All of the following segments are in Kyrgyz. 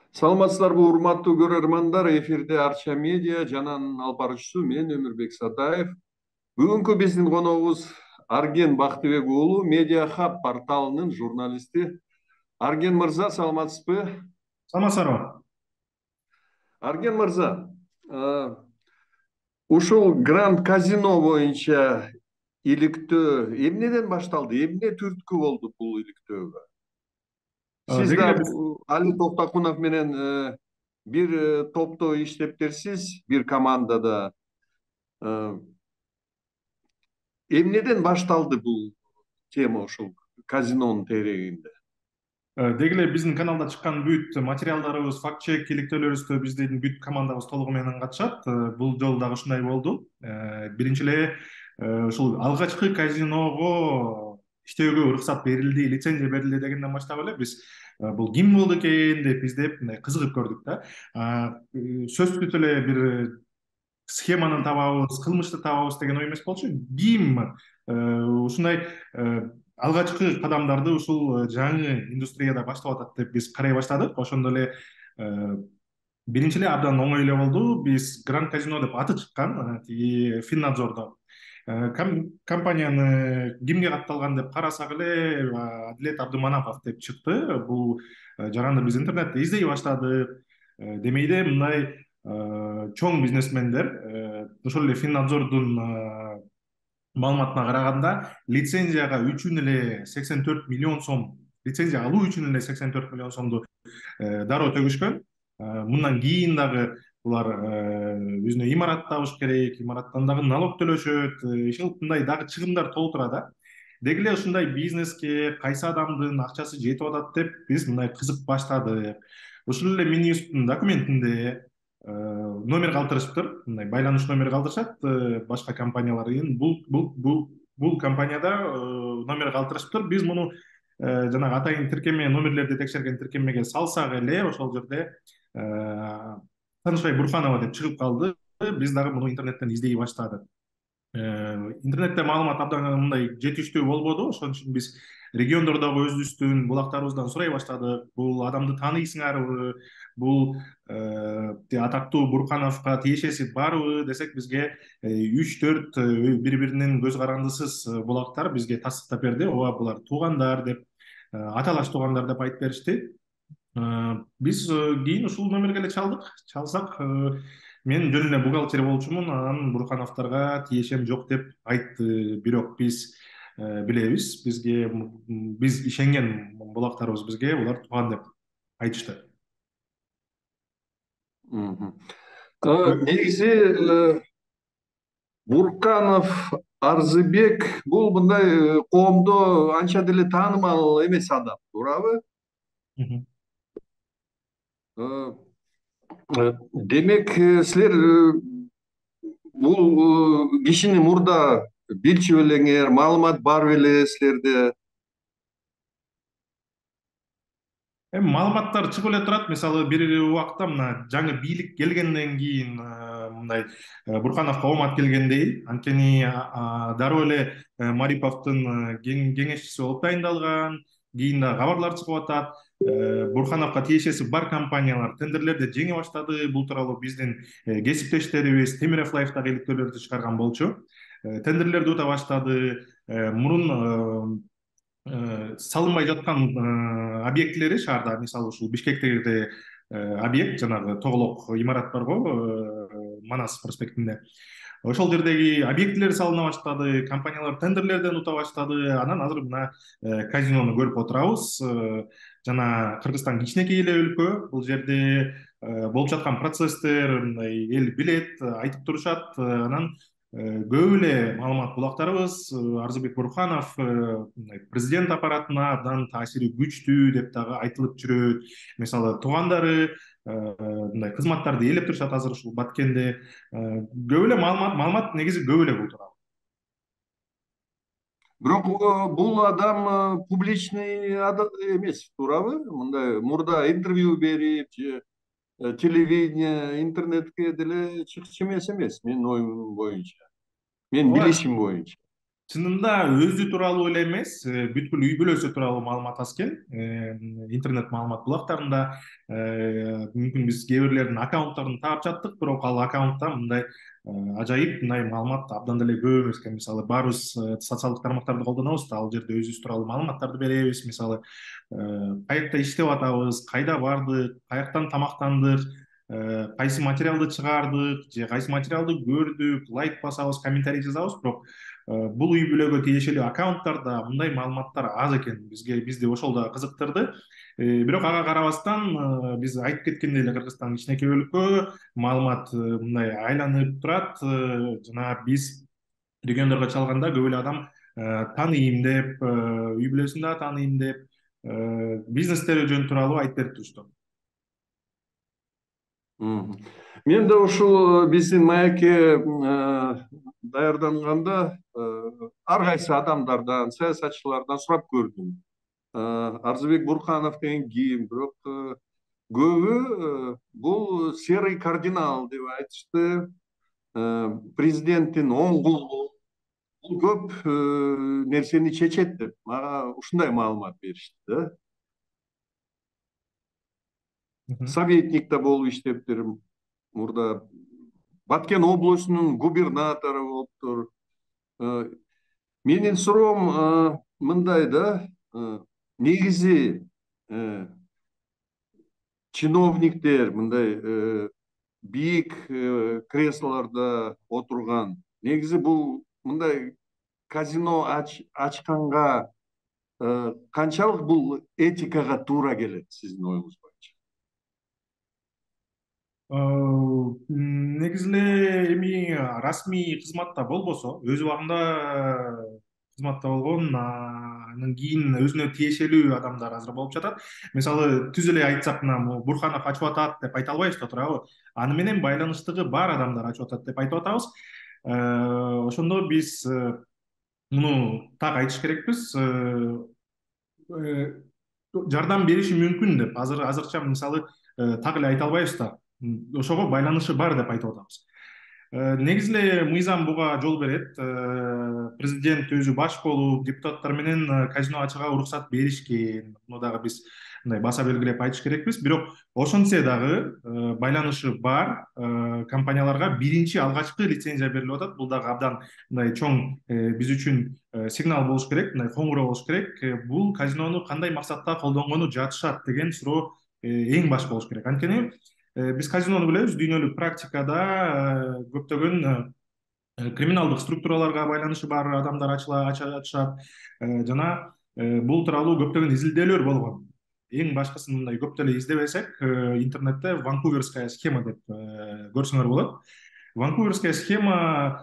Саламатсыздарбы урматтуу көрөрмандар, эфирде Арча медиа жананын алып баруучусу мен Өмүрбек Сатаев. Бүгүнкү биздин коногубуз Арген Бактыбек уулу, Медиа Хаб порталынын журналисти. Арген мырза, саламатсызбы? Саламатсыздарбы. Арген мырза, ушул Гранд Казино боюнча иликтөө эмнеден башталды? Эмне түрткү болду бул иликтөөгө? Сиз Деги да эле биз Али Токтакунов менен бир топто иштептирсиз, бир командада. Э, Эмнеден башталды бул тема ушул казинонун тегерегинде? биздин каналда чыккан бүт материалдарыбыз, факт чек иликтөөлөрүбүздө биздин бүт командабыз толугу менен катышат. Бул жолу дагы ушундай болду. Биринчи эле ушул алгачкы казиного иштөөгө уруксат берилди, лицензия берилди дегенден баштап эле биз бул ким болду экен деп издеп мындай кызыгып көрдүк да. Сөзсүз эле бир схеманы табабыз, кылмышты табабыз деген ой эмес болчу. Ким ушундай алгачкы кадамдарды ушул жаңы индустрияда баштап атат деп биз карай баштадык. Ошондо эле биринчи эле абдан оңой эле болду. Биз Гранд Казино деп аты чыккан, тиги Финнадзордо. Компанияны кимге катталган деп карасак эле Адилет Абдыманапов деп чыкты. Бул жаранды биз интернетте издей баштадык. Демейде мындай чоң бизнесмендер ошол эле Финнадзордун маалыматына караганда лицензияга үчүн эле 84 миллион сом, лицензия алуу үчүн эле 84 миллион сомду дароо төгүшкөн. Мындан кийин дагы булар өзүнө имарат табыш керек, имараттан дагы налог төлөшөт, ушундай дагы чыгымдар толтура да. Деги эле ушундай бизнеске кайсы адамдын акчасы жетип атат деп биз мындай кызык баштадык. Ушул эле Минюсттун документинде номер калтырышыптыр, мындай байланыш номери калтырышат башка компаниялар. Эми бул компанияда номер калтырышыптыр. Биз муну жанагы атайын тиркеме номерлерди текшерген тиркемеге салсак эле ошол жерде Танышбай Бурханова деп чыгып калды. Биз дагы муну интернеттен издей баштадык. Интернетте маалымат абдан мындай жетиштүү болбоду. Ошон үчүн биз региондордогу өзүбүздүн булактарыбыздан сурай баштадык. Бул адамды тааныйсыңарбы? Бул атактуу Бурхановго тиешеси барбы десек, бизге 3-4 бири биринин көз карандысыз булактар бизге тастыктап берди. Ооба, булар туугандар деп, аталаш туугандар деп айтып беришти. Биз кийин ушул номерге эле чалдык. Чалсак, мен жөн эле бухгалтер болчумун, анан Бурхановдорго тиешем жок деп айтты. Бирок биз билебиз, биз ишенген булактарыбыз бизге булар тууган деп айтышты. Мгм. Негизи Бурканов Арзыбек бул мындай коомдо анча деле таанымал эмес адам, туурабы? Мгм. Э, Демек, силер бул кишини мурда билчү белеңер, маалымат бар беле силерде? Маалыматтар чыгып эле турат. Мисалы, бир убакта мына жаңы бийлик келгенден кийин мындай Бурхановго оомат келгендей. Анткени дароо эле Мариповдун кеңешчиси болуп дайындалган. Кийин да кабарлар чыгып атат. Бурхановго тиешеси бар компаниялар тендерлерди жеңе баштады. Бул тууралуу биздин кесиптештерибиз Темиров Лайф дагы иликтөөлөрдү чыгарган болчу. Тендерлерди ута баштады. Мурун салынбай жаткан объектилери шаарда, мисалы ушул Бишкектеги объект, жанагы тоголок имарат барго, Манас проспектинде. Ошол жердеги объектилер салына баштады, компаниялар тендерлерден ута баштады. Анан азыр мына казинону көрүп отурабыз. Жана Кыргызстан кичинекей эле өлкө. Бул жерде болуп жаткан процесстер мындай эл билет, айтып турушат. Анан көп эле маалымат булактарыбыз Арзыбек Бурханов президент аппаратына абдан таасири күчтүү деп дагы айтылып жүрөт. Мисалы, туугандары мындай кызматтарды ээлеп турушат азыр ушул Баткенде. Көп эле маалымат негизи көп эле бул тууралуу. Бирок бул адам публичный эмес, туурабы? Мындай мурда интервью берип же телевидение, интернетке деле чыкчу эмес, менин оюм боюнча, менин Ооба, билишим боюнча. чынында өзү тууралуу эле эмес, бүткүл үй бүлөсү тууралуу маалымат аз экен. Интернет маалымат булактарында мүмкүн биз кээ бирлердин аккаунттарын таап жаттык, бирок ал аккаунтта мындай ажайып мындай маалымат абдан деле көп эмес экен. Мисалы баарыбыз социалдык тармактарды колдонобуз да, ал жерде өзүбүз тууралуу маалыматтарды беребиз. Мисалы каякта иштеп атабыз, кайда бардык, каяктан тамактандык, кайсы материалды чыгардык же кайсы материалды көрдүк, лайк басабыз, комментарий жазабыз, бирок бул үй бүлөгө тиешелүү аккаунттарда мындай маалыматтар аз экен. Бизди ошол да кызыктырды. Бирок ага карабастан биз айтып кеткендей эле Кыргызстан кичинекей өлкө, маалымат мындай айланып турат. Жана биз региондорго чалганда көп эле адам тааныйм деп, үй бүлөсүн да тааныйм деп, бизнестери жөн тууралуу айтып берип турушту. Мгм. Мен да ушул биздин маекке даярданганда ар кайсы адамдардан, саясатчылардан сурап көрдүм. Арзыбек Бурканов деген ким? Бирок көбү бул серый кардинал деп айтышты. Президенттин оң колу бул көп нерсени чечет деп мага ушундай маалымат беришти да. Мгм. Советник да болуп иштептир мурда. Баткен облусунун губернатору болуптур. Э, Менин суроом мындай да, негизи чиновниктер мындай бийик креслолордо отурган, негизи бул мындай казино ачканга канчалык бул этикага туура келет сиздин оюңуз боюнча? Негизи эле эми расмий кызматта болбосо, өз убагында кызматта болгон, анан кийин өзүнө тиешелүү адамдар азыр болуп жатат. Мисалы түз эле айтсак, мына Бурханов ачып атат деп айта албайбыз да, туурабы? Аны менен байланыштыгы бар адамдар ачып атат деп айтып атабыз. Ошондо биз муну так айтыш керекпиз. Э, Жардам бериши мүмкүн деп азырча мисалы так эле айта албайбыз да. Ошого байланышы бар деп айтып атабыз. Негизи эле мыйзам буга жол берет. Президент өзү баш болуп депутаттар менен казино ачууга уруксат беришкен. Муну дагы биз мындай баса белгилеп айтыш керекпиз. Бирок ошентсе дагы байланышы бар компанияларга биринчи алгачкы лицензия берилип атат. Бул дагы абдан мындай чоң биз үчүн сигнал болуш керек, мындай коңгуроо болуш керек. Бул казинону кандай максатта колдонгону жатышат деген суроо эң баш болуш керек. Анткени биз казинону билебиз, дүйнөлүк практикада көптөгөн криминалдык структураларга байланышы бар адамдар ачышат. Жана бул тууралуу көптөгөн изилдөөлөр болгон. Эң башкысын мындай көп деле издебесек, интернетте ванкуверская схема деп көрсөңөр болот. Ванкуверская схема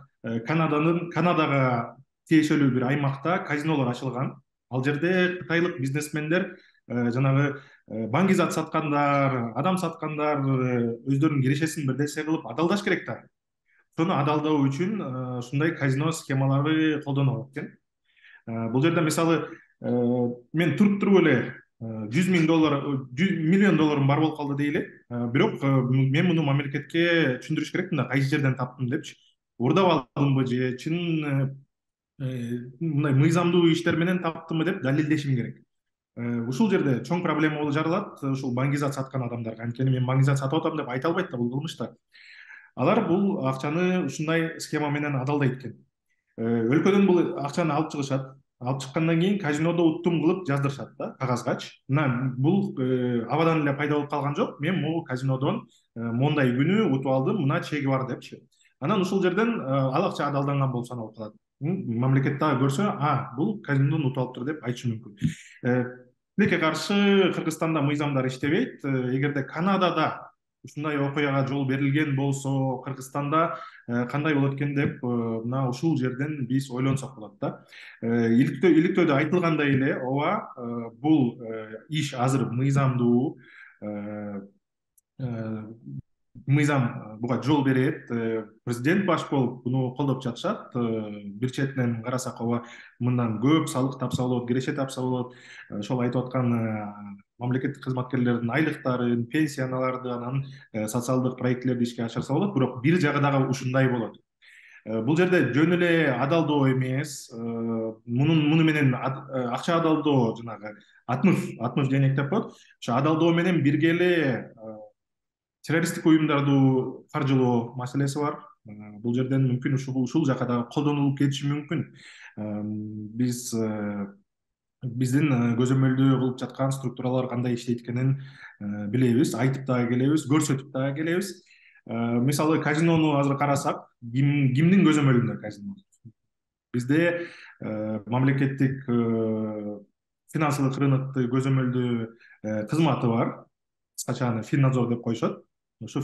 Канадага тиешелүү бир аймакта казинолор ачылган. Ал жерде кытайлык бизнесмендер жанагы баңгизат саткандар, адам саткандар өздөрүнүн кирешесин бир нерсе кылып адалдаш керек да. Сону адалдоо үчүн ушундай казино схемалары колдонулат экен. Бул жерде мисалы мен туруп туруп эле $100,000, $100 миллион бар болуп калды дейли. Бирок мен муну мамлекетке түшүндүрүш керекмин да, кайсы жерден таптым депчи. Уурдап алдымбы же чын мындай мыйзамдуу иштер менен таптымбы деп далилдешим керек. Ушул жерде чоң проблема болуп жаралат ушул баңгизат саткан адамдарга. Анткени мен баңгизат сатып атам деп айта албайт да, бул кылмыш да. Алар бул акчаны ушундай схема менен адалдайт экен. Өлкөдөн бул акчаны алып чыгышат. Алып чыккандан кийин казинодо уттум кылып жаздырышат да, кагазгач. Мына бул абадан эле пайда болуп калган жок. Мен могу казинодон мондай күнү утуп алдым, мына чеги бар депчи. Анан ушул жерден ал акча адалданган болуп саналып калат. Мамлекет дагы көрсө, бул казинодон утуп алыптыр деп айтышы мүмкүн. Тилекке каршы Кыргызстанда мыйзамдар иштебейт. Эгерде Канадада ушундай окуяга жол берилген болсо, Кыргызстанда кандай болот экен деп мына ушул жерден биз ойлонсок болот да. Иликтөөдө айтылгандай эле, ооба, бул иш азыр мыйзамдуу, мыйзам буга жол берет. Президент баш болуп буну колдоп жатышат. Бир четинен карасак, ооба, мындан көп салык тапса болот, киреше тапса болот. Ошол айтып аткан мамлекеттик кызматкерлердин айлыктарын, пенсияларды, анан социалдык проектилерди ишке ашырса болот. Бирок бир жагы дагы ушундай болот. Бул жерде жөн эле адалдоо эмес, муну менен акча адалдоо жанагы атмыв денег деп коет. Ошо адалдоо менен бирге эле террористтик уюмдарды каржылоо маселеси бар. Бул жерден мүмкүн ушул жака да колдонулуп кетиши мүмкүн. Биз биздин көзөмөлдөө кылып жаткан структуралар кандай иштейт экенин билебиз, айтып дагы келебиз, көрсөтүп дагы келебиз. Мисалы казинону азыр карасак, кимдин көзөмөлүндө казино? Бизде мамлекеттик финансылык рынокты көзөмөлдөө кызматы бар. Кыскача аны Финнадзор деп коюшат. Ошо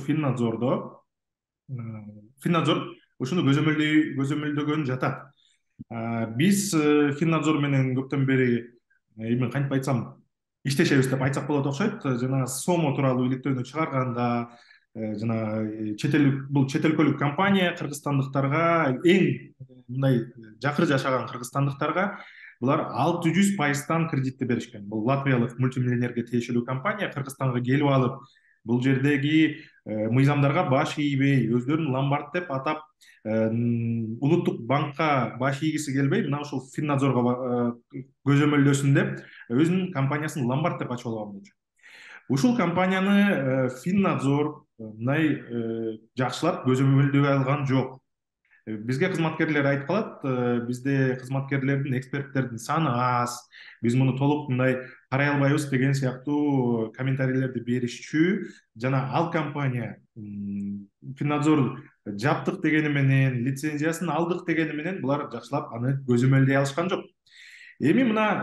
Финнадзор ушуну көзөмөлдөгөн жатат. Биз Финнадзор менен көптөн бери эми кантип айтсам иштешебиз деп айтсак болот окшойт. Жана Сомо тууралуу иликтөөнү чыгарганда жана бул чет өлкөлүк компания кыргызстандыктарга эң мындай жакыр жашаган кыргызстандыктарга булар 600% кредитти беришкен. Бул латвиялык мультимиллионерге тиешелүү компания Кыргызстанга келип алып, бул жердеги мыйзамдарга баш ийбей, өздөрүн ломбард деп атап, улуттук банкка баш ийгиси келбей, мына ушул Финнадзорго көзөмөлдөсүн деп, өзүнүн компаниясын ломбард деп ачып алган болчу. Ушул компанияны Финнадзор мындай жакшылап көзөмөлдөй алган жок. Бизге кызматкерлер айтып калат, бизде кызматкерлердин, эксперттердин саны аз, биз муну толук мындай карай албайбыз деген сыяктуу комментарийлерди беришчү. Жана ал компания Финнадзор жаптык дегени менен, лицензиясын алдык дегени менен булар жакшылап аны көзөмөлдөй алышкан жок. Эми мына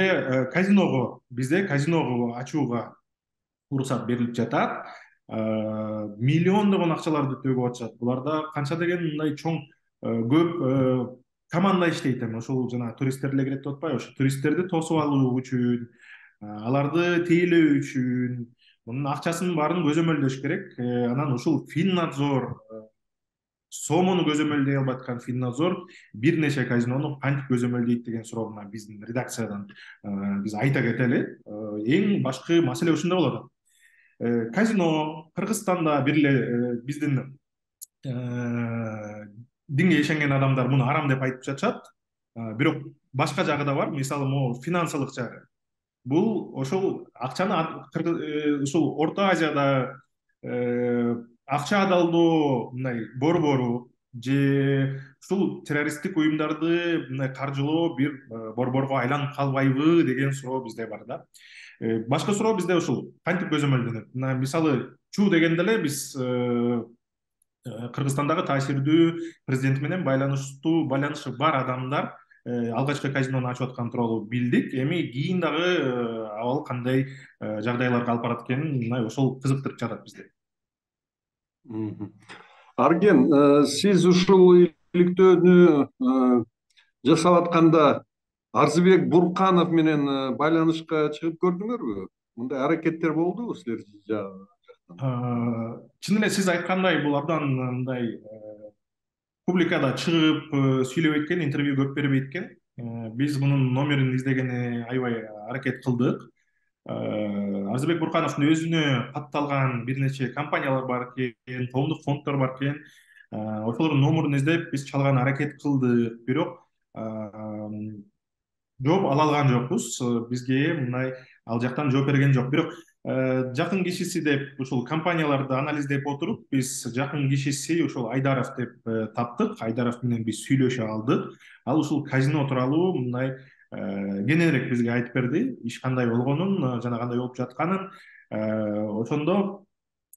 бизде казиного ачууга уруксат берилип жатат. Миллиондогон акчаларды төгүп атышат. Буларда канча деген мындай чоң көп команда иштейт. Эми ошол жана туристтер эле кирет деп атпайбы? Ошо туристтерди тосуп алуу үчүн, аларды тейлөө үчүн мунун акчасын баарын көзөмөлдөш керек. Анан ушул Финнадзор Сомону көзөмөлдөй албай аткан Финнадзор бир нече казинону кантип көзөмөлдөйт деген суроону биздин редакциядан биз айта кетели. Эң башкы маселе ушунда болот. Казино Кыргызстанда бир эле биздин динге ишенген адамдар муну арам деп айтып жатышат. Бирок башка жагы да бар. Мисалы, могу финансылык жагы. Бул ошол акчаны ушул Орто Азияда акча адалдоо мындай борбору же ушул террористтик уюмдарды мындай каржылоо бир борборго айланып калбайбы деген суроо бизде бар да. Башка суроо бизде ушул кантип көзөмөлдөнөт? Мына мисалы Чу дегенде эле биз Кыргызстандагы таасирдүү президент менен байланышы бар адамдар алгачкы казинону ачып аткан тууралуу билдик. Эми кийин дагы абал кандай жагдайларга алып барат экенин мына ошол кызыктырып жатат бизди. Арген, сиз ушул иликтөөнү жасап атканда Арзыбек Бурканов менен байланышка чыгып көрдүңөрбү? Мындай аракеттер болдубу силер жактан? Чын эле сиз айткандай бул абдан мындай публикада чыгып сүйлөп эйткен, интервью көп берип эйткен. Биз мунун номерин издегени аябай аракет кылдык. Арзыбек Буркановдун өзүнө катталган бир нече компаниялар бар экен, коомдук фонддор бар экен. Ошолордун номерин издеп биз чалган аракет кылдык, бирок жооп ала алган жокпуз. Бизге мындай ал жактан жооп берген жок. Бирок жакын кишиси деп ушул компанияларды анализдеп отуруп, биз жакын кишиси ушул Айдаров деп таптык. Айдаров менен биз сүйлөшө алдык. Ал ушул казино тууралуу мындай кененирээк бизге айтып берди, иш кандай болгонун, жана кандай болуп жатканын. Ошондо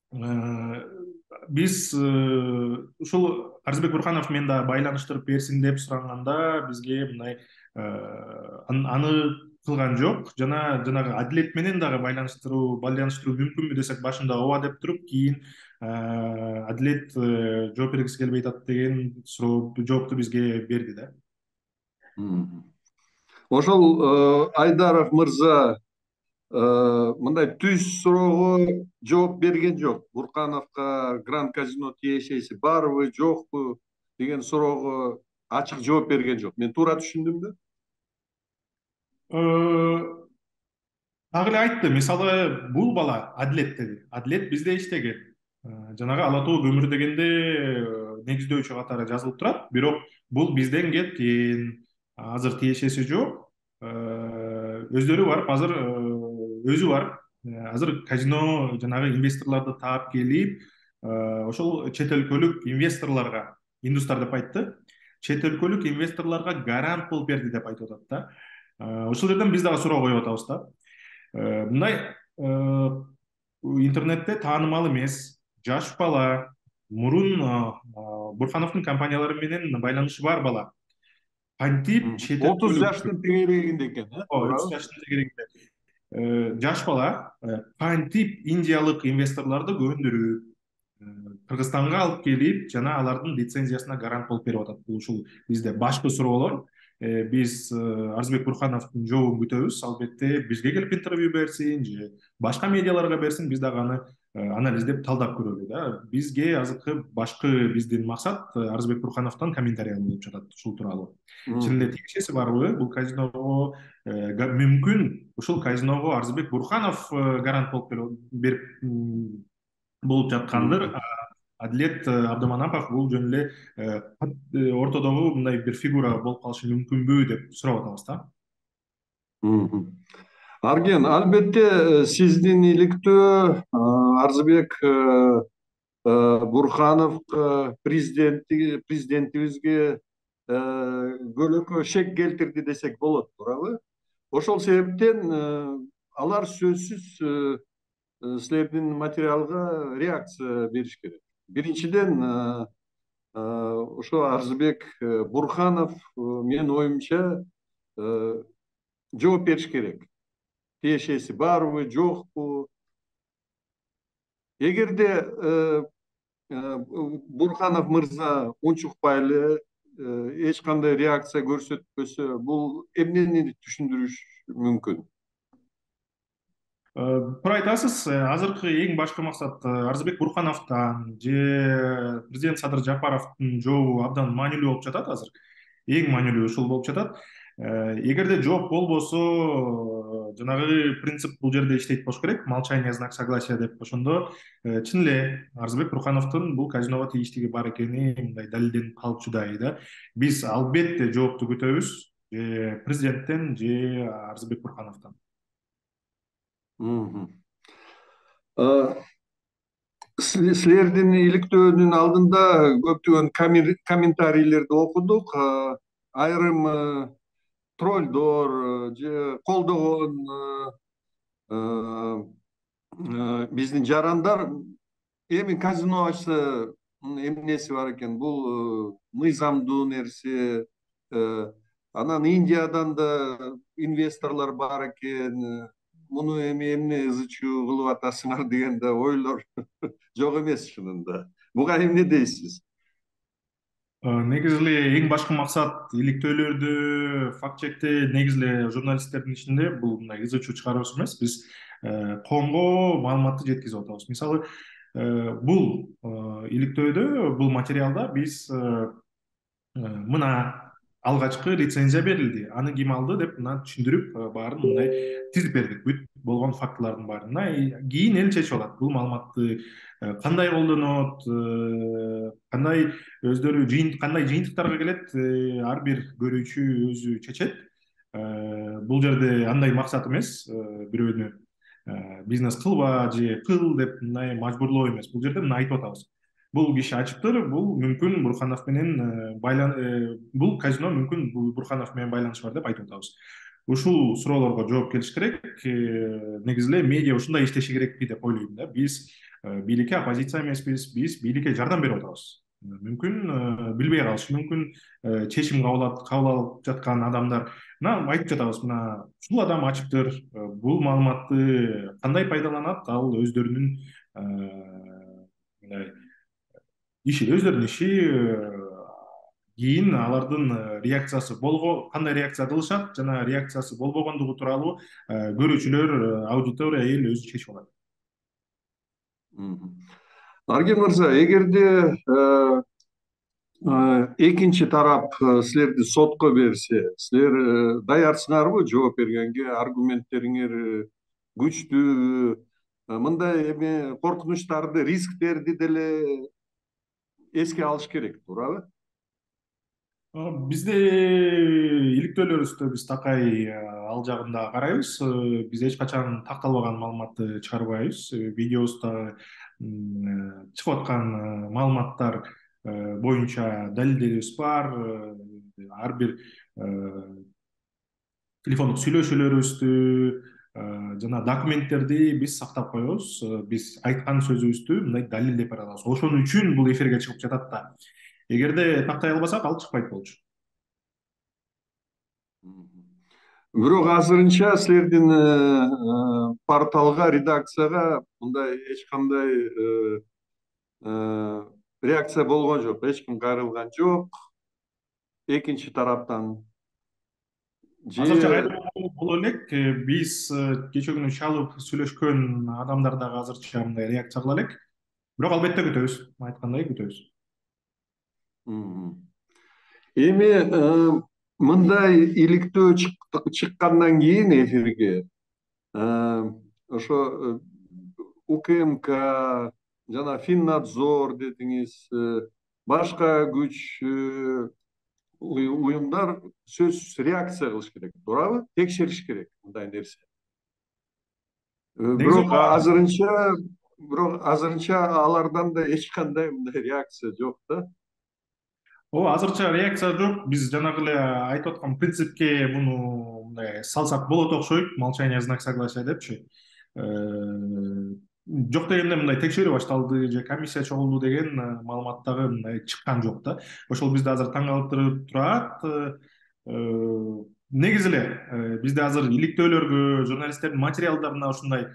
биз ушул Арзыбек Бурканов менен да байланыштырып берсин деп суранганда бизге мындай аны кылган жок. Жанагы Адилет менен дагы байланыштыруу мүмкүнбү десек, башында ооба деп туруп, кийин Адилет жооп бергиси келбей атат деген жоопту бизге берди да. Ошол Айдаров мырза мындай түз суроого жооп берген жок. Буркановго Гранд Казино тиешеси барбы, жокпу деген суроого ачык жооп берген жок. Мен туура түшүндүмбү? Дагы эле айтты. Мисалы, бул бала Адилет деди. Адилет бизде иштеген. жанагы ала тоо көмүрү дегенде негиздөөчү катары жазылып турат, бирок бул бизден кеткен, азыр тиешеси жок. Өздөрү барып азыр өзү барып азыр казино жанагы инвесторлорду таап келип, ошол чет өлкөлүк инвесторлорго, индустар деп айтты, чет өлкөлүк инвесторлорго гарант болуп берди деп айтып атат да. Ошол жерден биз дагы суроо коюп атабыз да. Мындай интернетте таанымал эмес жаш бала, мурун Бурхановдун компаниялары менен байланышы бар бала кантип чет 30 өлкөлүк, жаштын тегерегинде экен, 30 туурабы? жаштын тегерегинде жаш бала кантип индиялык инвесторлорду көндүрүп Кыргызстанга алып келип жана алардын лицензиясына гарант болуп берип атат. Бул ушул бизде башкы суроолор. Биз Арзыбек Бурхановдун жообун күтөбүз. Албетте бизге келип интервью берсин же башка медиаларга берсин, биз дагы аны анализдеп талдап көрөлү да. Бизге азыркы башкы биздин максат Арзыбек Бурхановдон комментарий алуу болуп жатат ушул тууралуу. Чын эле тиешеси барбы бул казиного? Мүмкүн ушул казиного Арзыбек Бурханов гарант болуп берип болуп жаткандыр. Адилет Абдыманапов бул жөн эле ортодогу мындай бир фигура болуп калышы мүмкүнбү деп сурап атабыз да. Арген, албетте сиздин иликтөө Арзыбек Бурханов президентибизге көлөкө шек келтирди десек болот, туурабы? Ошол себептен алар сөзсүз силердин материалга реакция бериш керек. Биринчиден, ошо Арзыбек Бурханов менин оюмча жооп бериш керек. Тиешеси барбы, жокпу? Эгерде Бурханов мырза унчукпай эле эч кандай реакция көрсөтпөсө, бул эмнени түшүндүрүш мүмкүн? Туура айтасыз. Азыркы эң башкы максат Арзыбек Бурхановдон же президент Садыр Жапаровдун жообу абдан маанилүү болуп жатат азыр. Эң маанилүү ушул болуп жатат. Эгерде жооп болбосо, жанагы принцип бул жерде иштейт болуш керек. Молчание знак согласия деп. Ошондо чын эле Арзыбек Бурхановдун бул казиного тийиштиги бар экени мындай далилденип калчудай да. Биз албетте жоопту күтөбүз, же президенттен, же Арзыбек Бурхановдон. Силердин иликтөөнүн алдында көптөгөн комментарийлерди окудук. Айрым троллдор же колдогон биздин жарандар эми казино ачса эмнеси бар экен, бул мыйзамдуу нерсе, анан Индиядан да инвесторлор бар экен, муну эми эмне ызы чуу кылып атасыңар деген да ойлор жок эмес чынында. Буга эмне дейсиз? Негизи эле эң башкы максат иликтөөлөрдү факт чекте негизи эле журналисттердин ичинде бул мындай ызы чуу чыгарабыз эмес, биз коомго маалыматты жеткизип атабыз. Мисалы, бул иликтөөдө, бул материалда биз мына алгачкы лицензия берилди, аны ким алды деп мына түшүндүрүп баарын мындай тизип бердик, бүт болгон фактылардын баарын. Кийин эл чечип алат бул маалыматты кандай колдонот, кандай өздөрү кандай жыйынтыктарга келет, ар бир көрүүчү өзү чечет. Бул жерде андай максат эмес, бирөөнү бизнес кылба же кыл деп мындай мажбурлоо эмес. Бул жерде мына айтып атабыз. Бул киши ачыктыр, бул мүмкүн Бурханов менен бул казино мүмкүн Бурханов менен байланышы бар деп айтып атабыз. Ушул суроолорго жооп келиш керек. Негизи эле медиа ушундай иштеши керекпи деп ойлойм да. Биз бийликке оппозиция эмеспиз, биз бийликке жардам берип атабыз. Мүмкүн билбей калышы мүмкүн чечим кабыл алып жаткан адамдар мына айтып жатабыз, мына ушул адам ачыктыр, бул маалыматты кандай пайдаланат, ал өздөрүнүн мындай өздөрүнүн иши. Кийин алардын реакциясы кандай реакция кылышат жана реакциясы болбогондугу тууралуу көрүүчүлөр, аудитория, эл өзү чечип алат. Арген мырза, эгерде экинчи тарап силерди сотко берсе, силер даярсыңарбы жооп бергенге? Аргументтериңер күчтүүбү? мындай эми коркунучтарды, рисктерди деле эске алыш керек, туурабы? Бизде иликтөөлөрүбүздө биз такай ал жагында карайбыз. Биз эч качан такталбаган маалыматты чыгарбайбыз. Видеобузда чыгып аткан маалыматтар боюнча далилдерибиз бар. Ар бир телефондук сүйлөшүүлөрүбүздү жана документтерди биз сактап коебуз. Биз айткан сөзүбүздү мындай далилдеп бере алабыз. Ошон үчүн бул эфирге чыгып жатат да. Эгерде тактай албасак, ал чыкпайт болчу. Бирок азырынча силердин порталга, редакцияга мындай эч кандай реакция болгон жок, эч ким кайрылган жок экинчи тараптан Азырча же. кайда боло элек. Биз кечээ күнү чалып сүйлөшкөн адамдар дагы азырча мындай реакция кыла элек. Бирок албетте күтөбүз. Айткандай күтөбүз. Мгм. Эми мындай иликтөө чыккандан кийин эфирге ошо УКМК жана Финнадзор дедиңиз, башка күч уюмдар сөзсүз реакция кылыш керек, туурабы? Текшериш керек мындай нерсе. Негизи Бирок азырынча алардан да эч кандай мындай реакция жок да. ооба, азырча реакция жок. Биз жанагы эле айтып аткан принципке муну мындай салсак болот окшойт. Молчание знак согласия депчи. Жок дегенде мындай текшерүү башталды же комиссия чогулду деген маалымат дагы мындай чыккан жок да. Ошол бизди азыр таң калтырып турат. Негизи эле бизде азыр иликтөөлөргө, журналисттердин материалдарына ушундай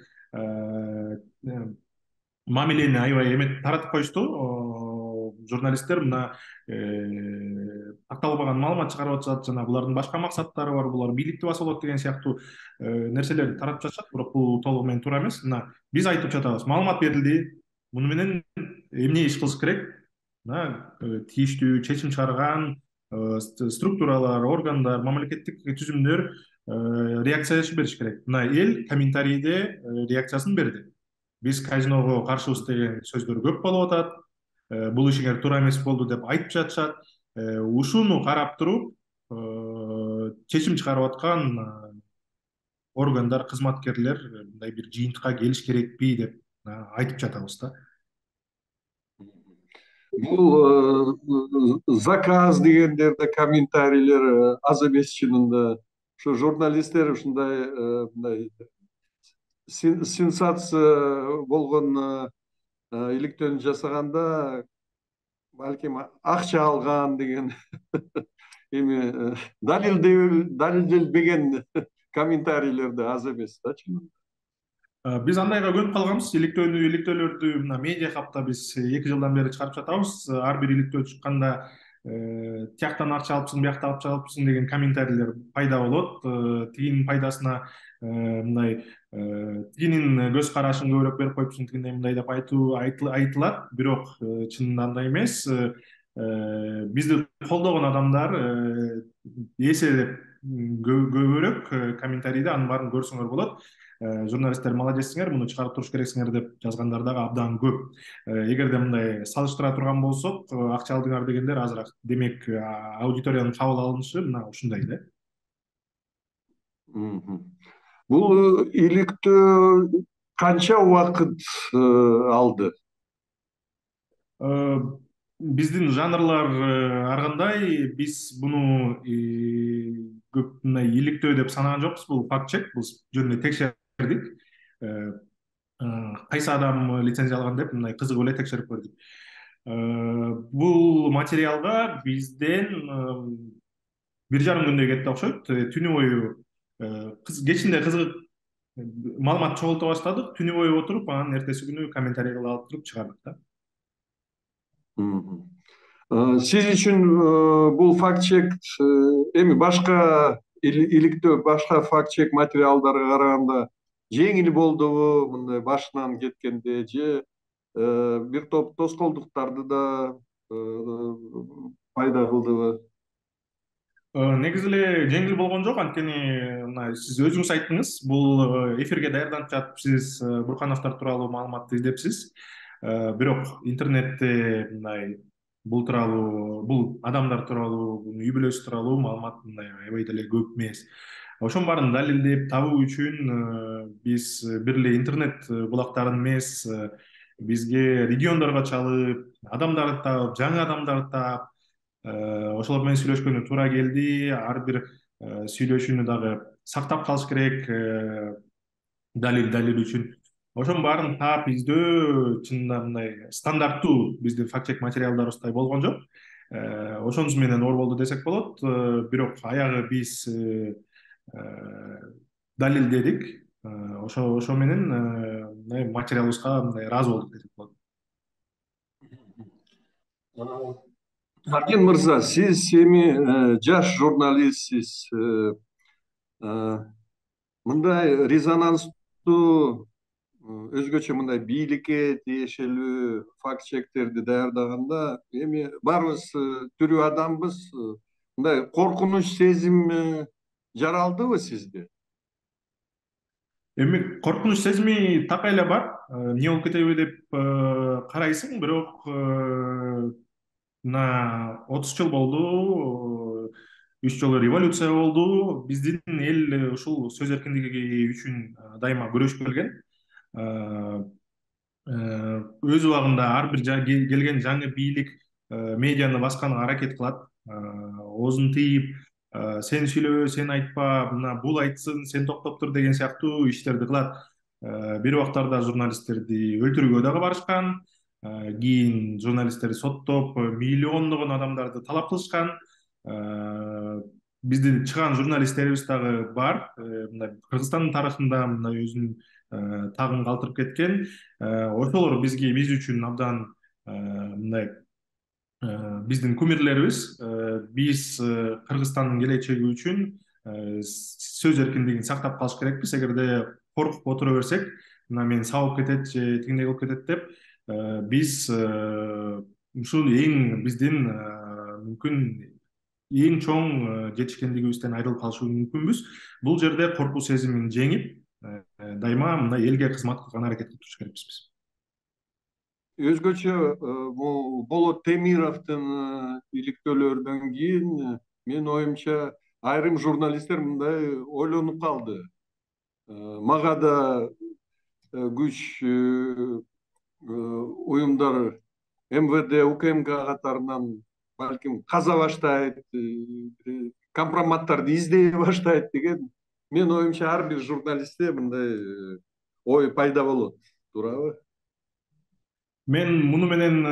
мамилени аябай эметип таратып коюшту. Журналисттер мына такталбаган маалымат чыгарып атышат жана булардын башка максаттары бар, булар бийликти басып алат деген сыяктуу нерселерди таратып жатышат. Бирок бул толугу менен туура эмес. Мына биз айтып жатабыз, маалымат берилди, муну менен эмне иш кылыш керек? Мына тийиштүү чечим чыгарган структуралар, органдар, мамлекеттик түзүмдөр реакция бериш керек. Мына эл комментарийде реакциясын берди. Биз казиного каршыбыз деген сөздөр көп болуп атат. Бул ишиңер туура эмес болду деп айтып жатышат. Ушуну карап туруп чечим чыгарып аткан органдар, кызматкерлер мындай бир жыйынтыкка келиш керекпи деп айтып жатабыз да. Бул заказ дегендерде комментарийлер аз эмес чынында. Ошо журналисттер ушундай мындай сенсация болгон иликтөөнү жасаганда балким акча алган деген эми далилделбеген комментарийлер да аз эмес да чынында. Биз андайга көнүп калганбыз. Иликтөөлөрдү мына медиа хабта биз 2 жылдан бери чыгарып жатабыз. Ар бир иликтөө чыкканда тияктан акча алыпсың, биякта акча алыпсың деген комментарийлер пайда болот. Тигинин пайдасына мындай тигинин көз карашын көбүрөөк берип коюпсуң, тигиндей мындай деп айтылат. Бирок чынында андай эмес. Бизди колдогон адамдар эселеп көбүрөөк комментарийде анын баарын көрсөңөр болот. Журналисттер молодецсиңер, муну чыгарып туруш керексиңер деп жазгандар дагы абдан көп. Эгерде мындай салыштыра турган болсок, акча алдыңар дегендер азыраак. Демек, аудиториянын кабыл алынышы мына ушундай да. Бул иликтөө канча убакыт алды? Биздин жанрлар ар кандай. Биз буну көп мындай иликтөө деп санаган жокпуз. Бул факт чек, бул жөнүндө текшердик. Кайсы адам лицензия алган деп мындай кызыгып эле текшерип көрдүк. Бул материалга бизден 1,5 күндөй кетти окшойт. Түнү бою кечинде кызыгып маалымат чогулта баштадык. Түнү бою отуруп, анан эртеси күнү комментарий кылып алып туруп чыгардык да. Сиз үчүн бул факт чек эми башка иликтөө, башка факт чек материалдарга караганда жеңил болдубу мындай башынан кеткенде, же бир топ тоскоолдуктарды да пайда кылдыбы? негизи эле жеңил болгон жок, анткени мына сиз өзүңүз айттыңыз, бул эфирге даярданып жатып сиз Бурхановдор тууралуу маалыматты издепсиз. Бирок интернетте мындай бул тууралуу, бул адамдар тууралуу, үй бүлөсү тууралуу маалымат мындай аябай деле көп эмес. Ошонун баарын далилдеп табуу үчүн биз бир эле интернет булактарын эмес, бизге региондорго чалып, адамдарды таап, жаңы адамдарды таап, ошолор менен сүйлөшкөнү туура келди. Ар бир сүйлөшүүнү дагы сактап калыш керек, далил үчүн. Ошонун баарын таап издөө чынында мындай стандарттуу биздин факт чек материалдарыбыздай болгон жок. Ошонусу менен оор болду десек болот. Бирок аягы биз далилдедик. Ошо менен мындай материалыбызга мындай ыраазы болдук десек болот. Арген мырза, сиз эми жаш журналистсиз. Мындай резонанстуу, өзгөчө мындай бийликке тиешелүү факт чектерди даярдаганда эми баарыбыз тирүү адамбыз. Мындай коркунуч сезим жаралдыбы сизде? Эми коркунуч сезими так эле бар. Эмне болуп кетеби деп карайсың, бирок мына 30 жыл болду, 3 жолу революция болду. Биздин эл ушул сөз эркиндиги үчүн дайыма күрөшүп келген. Э, өз убагында ар бир келген жаңы бийлик медианы басканга аракет кылат, оозун тыйып, сен сүйлөбө, сен айтпа, мына бул айтсын, сен токтоп тур деген сыяктуу иштерди кылат. Бир убактарда журналисттерди өлтүрүүгө дагы барышкан. Кийин журналисттерди соттоп, миллиондогон адамдарды талап кылышкан. Биздин чыгаан журналисттерибиз дагы бар. Мындай Кыргызстандын тарыхында мындай өзүнүн тагын калтырып кеткен. Ошолор биз үчүн абдан мындай биздин кумирлерибиз. Биз Кыргызстандын келечеги үчүн сөз эркиндигин сактап калыш керекпиз. Эгерде коркуп отура берсек, мына мен сабап кетет же тигиндей болуп кетет деп, биз ушул эң биздин мүмкүн эң чоң жетишкендигибизден айрылып калышы мүмкүнбүз. Бул жерде коркуу сезимин жеңип, дайыма мындай элге кызмат кылган аракет кылып туруш керекпиз биз. Өзгөчө Болот Темировдун иликтөөлөрүнөн кийин менин оюмча айрым журналисттер мындай ойлонуп калды. Мага да күч уюмдар МВД, УКМК катарынан балким каза баштайт, компроматтарды издей баштайт деген менин оюмча ар бир журналистте мындай ой пайда болот, туурабы? Мен муну менен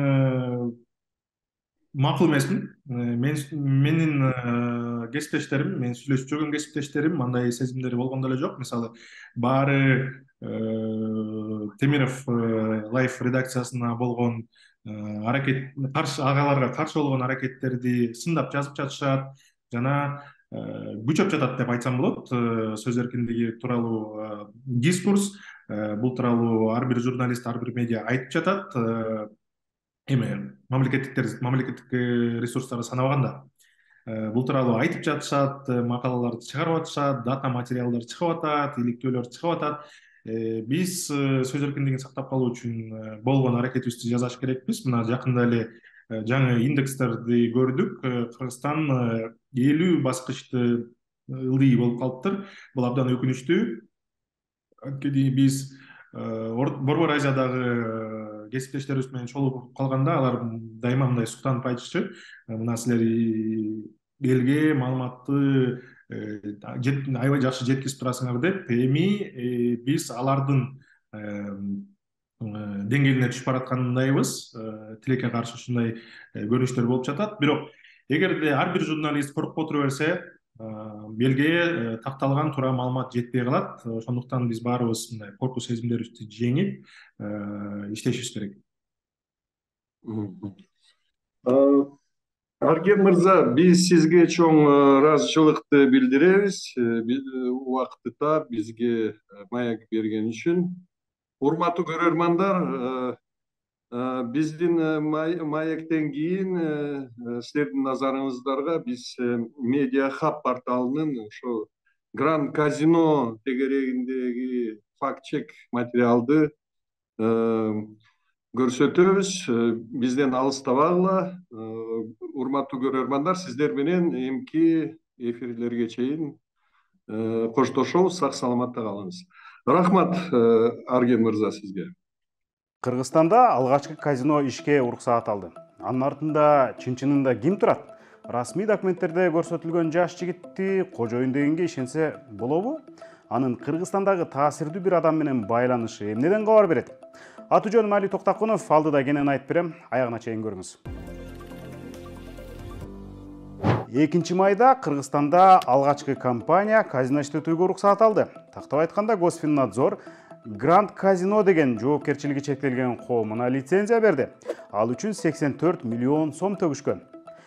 макул эмесмин. Менин кесиптештерим, мен сүйлөшүп жүргөн кесиптештерим андай сезимдери болгон деле жок. Мисалы, баары Темиров лайф редакциясына болгон аракет, каршы агаларга каршы болгон аракеттерди сындап жазып жатышат жана күчөп жатат деп айтсам болот. Сөз эркиндиги тууралуу дискурс, бул тууралуу ар бир журналист, ар бир медиа айтып жатат. Эми мамлекеттик ресурстарды санабаганда бул тууралуу айтып жатышат, макалаларды чыгарып атышат, дата материалдар чыгып атат, иликтөөлөр чыгып атат. Биз сөз эркиндигин сактап калуу үчүн болгон аракетибизди жасаш керекпиз. Мына жакында эле жаңы индекстерди көрдүк. Кыргызстан 50 баскычты ылдый болуп калыптыр. Бул абдан өкүнүчтүү. Анткени биз Борбор Азиядагы кесиптештерибиз менен чогулуп калганда алар дайыма мындай суктанып айтышчу: мына силер элге маалыматты аябай жакшы жеткизип турасыңар деп. Эми биз алардын деңгээлине түшүп бараткандайбыз. Тилекке каршы ушундай көрүнүштөр болуп жатат. Бирок эгерде ар бир журналист коркуп отура берсе, элге такталган туура маалымат жетпей калат. Ошондуктан биз баарыбыз мындай коркуу сезимдерибизди жеңип иштешибиз керек. Арген мырза, биз сизге чоң ыраазычылыкты билдиребиз. Убакытты таап бизге маек берген үчүн. Урматтуу көрөрмандар, Биздин маектен кийин силердин назарыңыздарга биз Медиа Хаб порталынын ошо Гранд Казино тегерегиндеги факт чек материалды көрсөтөбүз. Бизден алыстабагыла. Урматтуу көрөрмандар, сиздер менен эмки эфирлерге чейин коштошобуз. Сак саламатта калыңыз. Рахмат, Арген мырза, сизге. Кыргызстанда алгачкы казино ишке уруксаат алды. Анын артында чын-чынында ким турат? Расмий документтерде көрсөтүлгөн жаш жигитти кожоюн дегенге ишенсе болобу? Анын Кыргызстандагы таасирдүү бир адам менен байланышы эмнеден кабар берет? Аты жөнүм Али Токтакунов, алдыда кенен айтып берем, аягына чейин көрүңүз. 2 майда Кыргызстанда алгачкы компания казино иштетүүгө уруксаат алды. Тактап айтканда, Госфиннадзор Гранд Казино деген жоопкерчилиги чектелген коомуна лицензия берди. Ал үчүн 84 миллион сом төгүшкөн.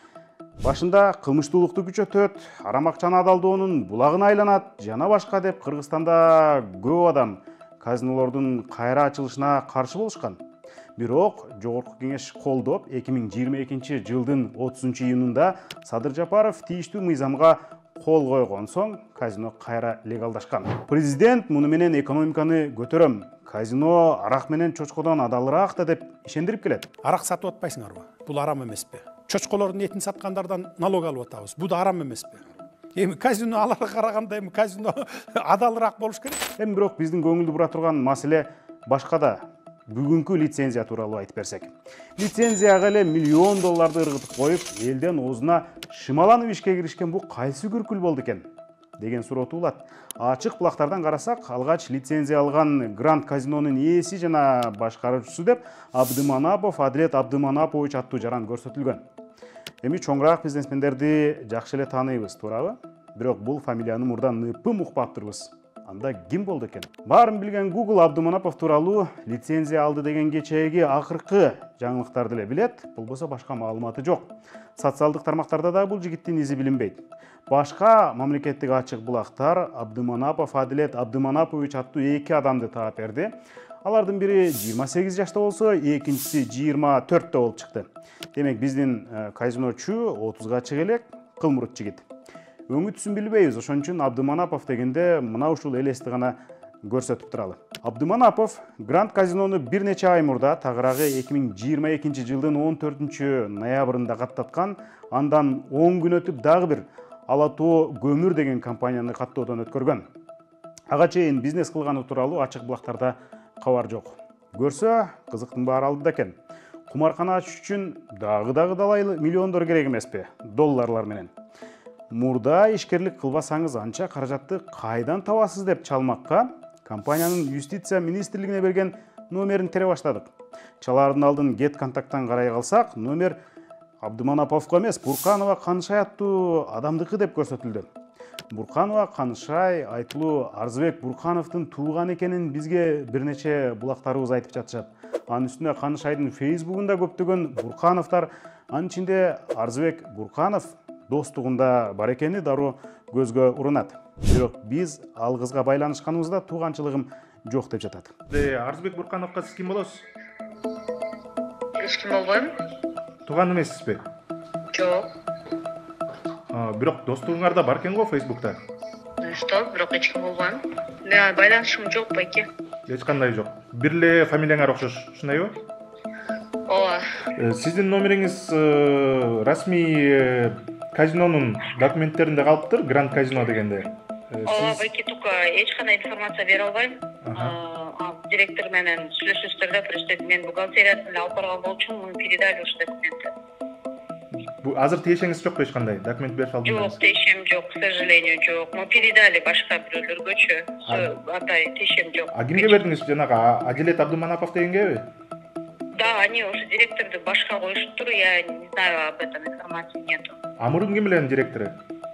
Башында кылмыштуулукту күчөтөт, арам акчаны адалдоонун булагына айланат, жана башка деп Кыргызстанда көп адам казинолордун кайра ачылышына каршы болушкан. Бирок Жогорку кеңеш колдоп, 2022 жылдын 30 июнунда Садыр Жапаров тийиштүү мыйзамга кол койгон соң казино кайра легалдашкан. Президент муну менен экономиканы көтөрөм, казино арак менен чочкодон адалыраак да деп ишендирип келет. Арак сатып атпайсыңарбы? Бул арам эмеспи? Чочколордун этин саткандардан налог алып атабыз. Бул да арам эмеспи? Эми казино аларга караганда эми казино адалыраак болуш керек. Эми бирок биздин көңүлдү бура турган маселе башкада. Бүгүнкү лицензия тууралуу айтып берсек. Лицензияга эле миллион долларды ыргытып коюп, элден оозуна шымаланып ишке киришкен бул кайсы күркүл болду экен деген суроо туулат. Ачык булактардан карасак, алгач лицензия алган Гранд Казинонун ээси жана башкаруучусу деп Абдыманапов Адлет Абдыманапович аттуу жаран көрсөтүлгөн. Эми чоңураак бизнесмендерди жакшы эле тааныйбыз, туурабы? Бирок бул фамилияны мурдан ныппым укпаптырбыз. Анда ким болду экен? Баарын билген Google Абдыманапов тууралуу лицензия алды деген кечээги акыркы жаңылыктарды эле билет, болбосо башка маалыматы жок. Социалдык тармактарда да бул жигиттин изи билинбейт. Башка мамлекеттик ачык булактар Абдыманапов Адлет Абдыманапович аттуу 2 адамды таап берди. Алардын бири 28 жашта болсо, экинчиси 24 болуп чыкты. Демек биздин казиночу 30га чыга элек кылмурут жигит. Өңү түсүн билбейбиз, ошон үчүн Абдыманапов дегенде мына ушул элести гана көрсөтүп туралы. Абдыманапов Гранд Казинону бир нече ай мурда, тагыраагы 2022 жылдын 14 ноябрында каттаткан, андан 10 күн өтүп дагы бир Ала Тоо көмүр деген компанияны каттоодон өткөргөн. Ага чейин бизнес кылганы тууралуу ачык булактарда кабар жок. Көрсө, кызыктын баары алдыда экен. Кумаркана ачыш үчүн дагы далайлы миллиондор керек эмеспи? Долларлар менен. Мурда ишкерлик кылбасаңыз анча каражатты кайдан табасыз деп чалмакка компаниянын юстиция министрлигине берген номерин тере баштадык. Чалаардын алдын get контакттан карай калсак, номер Абдыманаповго эмес, Бурканова Канышай аттуу адамдыкы деп көрсөтүлдү. Бурканова Канышай айтылуу Арзыбек Буркановдун тууган экенин бизге бир нече булактарыбыз айтып жатышат. Анын үстүнө Канышайдын Facebook'унда көптөгөн Буркановдор, анын ичинде Арзыбек Бурканов достугунда бар экени дароо көзгө урунат. Бирок биз ал кызга байланышканыбызда тууганчылыгым жок деп жатат. Арзыбек Буркановго сиз ким болосуз? Эч ким болбойм. Тууган эмессизби? Жок. Бирок достугуңарда бар экен го Facebook'та. Что, бирок эч ким болбойм. Мен байланышым жок байке. Эч кандай жок. Бир эле фамилияңар окшош, ушундайбы? Ооба. Сиздин номериңиз расмий казинонун документтеринде калыптыр, Гранд Казино дегенде. Ооба байке, только эч кандай информация бере албайм. Директор менен сүйлөшүңүздөр, просто мен бухгалтериясын алып барган болчумун, муну передали ушу документти. Бу азыр тиешеңиз жокпу эч кандай документ берип алдыңыз? Жок, тиешем жок, к сожалению, жок. Мы передали башка бирөөлөргөчү. Атай, тиешем жок. Кимге бердиңиз? Жанагы Аделет Абдыманапов дегенгеби? Да, они уже директорду башка коюшуптур, я не знаю, об этом информации нету. А мурун ким эле директору?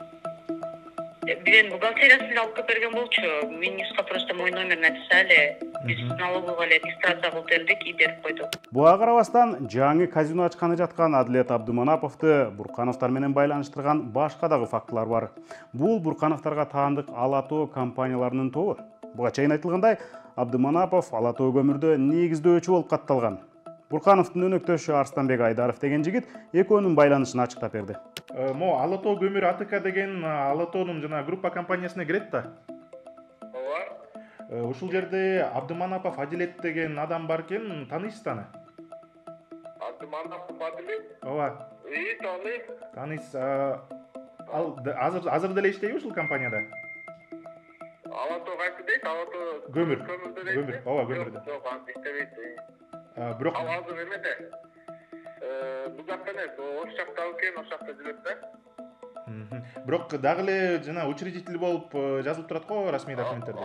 Мен бухгалтериясын алып берген болчу. Минюска просто мой номер написали. Биз налоговый регистрация кылып бердик и берип койдук. Буга карабастан жаңы казино ачканы жаткан Адлет Абдыманаповду Буркановдор менен байланыштырган башка дагы фактылар бар. Бул Буркановдорго таандык Ала Тоо компанияларынын тобу. Буга чейин айтылгандай, Абдыманапов Ала Тоо көмүрдө негиздөөчү болуп катталган. Буркановдун өнөктөшү Арстанбек Айдаров деген жигит экөөнүн байланышын ачыктап берди. Мо Ала Тоо көмүр АТК деген Ала Тоонун жана группа компаниясына кирет да. Ооба. Ушул жерде Абдыманапов Адилет деген адам бар экен, тааныйсыз аны? Абдыманапов Адилет? Ооба. Тааныйм. Тааныйсыз. Ал азыр деле иштейби ушул компанияда? Ала Тоо кайсы дейт? Ала Тоо Көмүр. Көмүр. Ооба, көмүрдө. Жок, аны иштебейт. Бирок Ал азыр эмеде. Бул жакта эмес, ош жакта экен, ош жакта жүрөт да. бирок дагы эле жана учредитель болуп жазылып турат го расмий документтерде.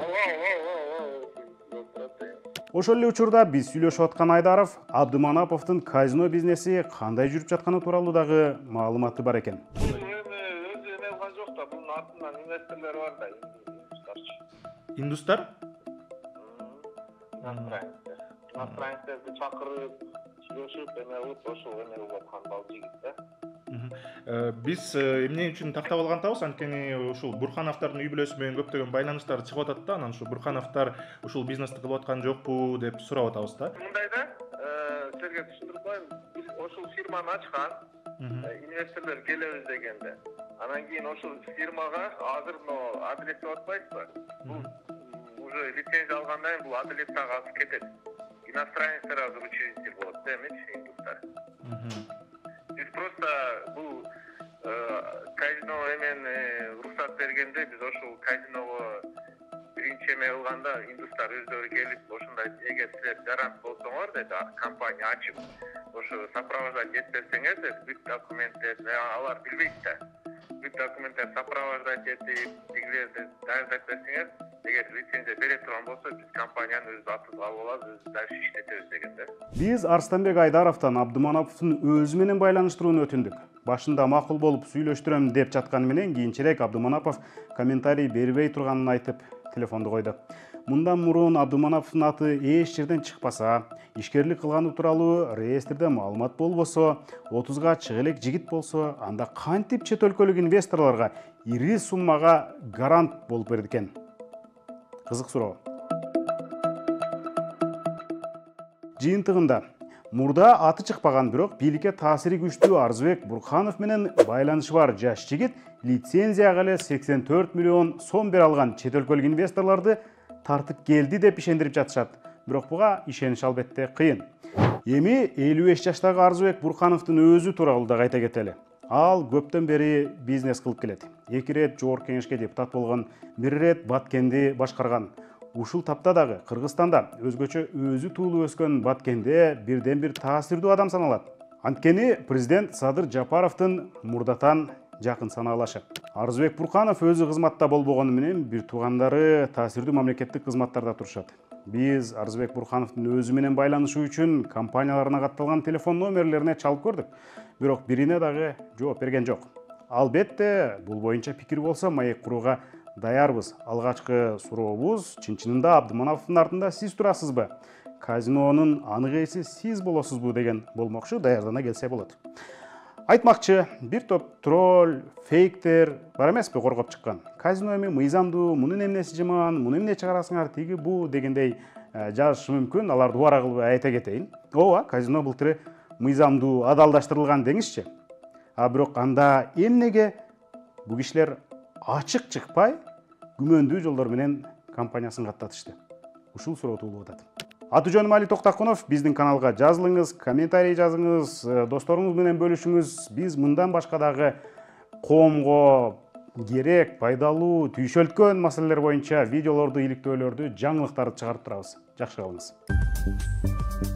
Ошол эле учурда биз сүйлөшүп аткан Айдаров Абдыманаповдун казино бизнеси кандай жүрүп жатканы тууралуу дагы маалыматы бар экен. Өзү эме кылган жок да, бунун артынан инвесторлор бар да, Индустар? Иностранецтерди чакырып, сүйлөшүп, эме кылып, ошол эме кылып аткан бал жигит да. Биз эмне үчүн тактап алган атабыз, анткени ушул Бурхановдордун үй бүлөсү менен көптөгөн байланыштар чыгып атат да, анан ушул Бурхановдор ушул бизнести кылып аткан жокпу деп сурап атабыз да. Мындай да, силерге түшүндүрүп коеюн, биз ошол фирманы ачкан, инвесторлор келебиз дегенде. Анан кийин ошол фирмага азыр мына адрес деп атпайсызбы? Бул уже лицензия алгандан кийин бул адрес дагы кетет. Иностранецтер азыр учредитель болот да, эмечи, индустар. Биз просто бул казино эмен уруксат бергенде биз ошол казиного биринчи эме кылганда индустар өздөрү келип ошондой эгер силер гарант болсоңор деп компания ачып ошо сопровождать этпесеңер деп бүт документтер алар билбейт да. Бүт документтер сопровождать этип тигилерди даярдап берсеңер, эгер лицензия бере турган болсо биз компанияны өз атыбызга алып алабыз, өз дальше иштетебиз дегенде. Биз Арстанбек Айдаровдон Абдыманаповдун өзү менен байланыштырууну өтүндүк. Башында макул болуп сүйлөштүрөм деп жатканы менен кийинчерээк Абдыманапов комментарий бербей турганын айтып телефонду койду. Мындан мурун Абдыманаповдун аты эч жерден чыкпаса, ишкерлик кылганы тууралуу реестрде маалымат болбосо, 30га чыга элек жигит болсо, анда кантип чет өлкөлүк инвесторлорго ири суммага гарант болуп берди экен? Кызык суроо. Жыйынтыгында мурда аты чыкпаган, бирок бийликке таасири күчтүү Арзыбек Бурханов менен байланышы бар жаш жигит лицензияга эле 84 миллион сом бере алган чет өлкөлүк инвесторлорду тартып келди деп ишендирип жатышат. Бирок буга ишениш албетте кыйын. Эми 55 жаштагы Арзыбек Бурхановдун өзү тууралуу да кайта кетели. Ал көптөн бери бизнес кылып келет. 2 рет жогорку кеңешке депутат болгон, 1 рет Баткенди башкарган. Ушул тапта дагы Кыргызстанда өзгөчө өзү туулуп өскөн Баткенде бирден бир таасирдүү адам саналат. Анткени президент Садыр Жапаровдун мурдатан жакын санаалашы. Арзыбек Бурханов өзү кызматта болбогону менен бир туугандары таасирдүү мамлекеттик кызматтарда турушат. Биз Арзыбек Бурхановдун өзү менен байланышуу үчүн компанияларына катталган телефон номерлерине чалып көрдүк, бирок бирине дагы жооп берген жок. Албетте, бул боюнча пикир болсо маек курууга даярбыз. Алгачкы сурообуз чын-чынында Абдымановдун артында сиз турасызбы? Казинонун анык ээси сиз болосузбу деген болмокчу, даярдана келсе болот. Айтмакчы, бир топ тролль, фейктер бар эмеспи коргоп чыккан. Казино эми мыйзамдуу, мунун эмнеси жаман, муну эмне чыгарасыңар, тиги бу дегендей жазышы мүмкүн. Аларды убара кылбай айта кетейин. Ооба, казино былтыры мыйзамдуу, адалдаштырылган деңизчи. Бирок анда эмнеге бу кишилер ачык чыкпай, күмөндүү жолдор менен компаниясын каттатышты? Ушул суроо туулуп атат. Аты жөнүм Али Токтакунов. Биздин каналга жазылыңыз, комментарий жазыңыз, досторуңуз менен бөлүшүңүз. Биз мындан башка дагы коомго керек, пайдалуу, түйшөлткөн маселелер боюнча видеолорду иликтөөлөрдү, жаңылыктарды чыгарып турабыз. Жакшы калыңыз.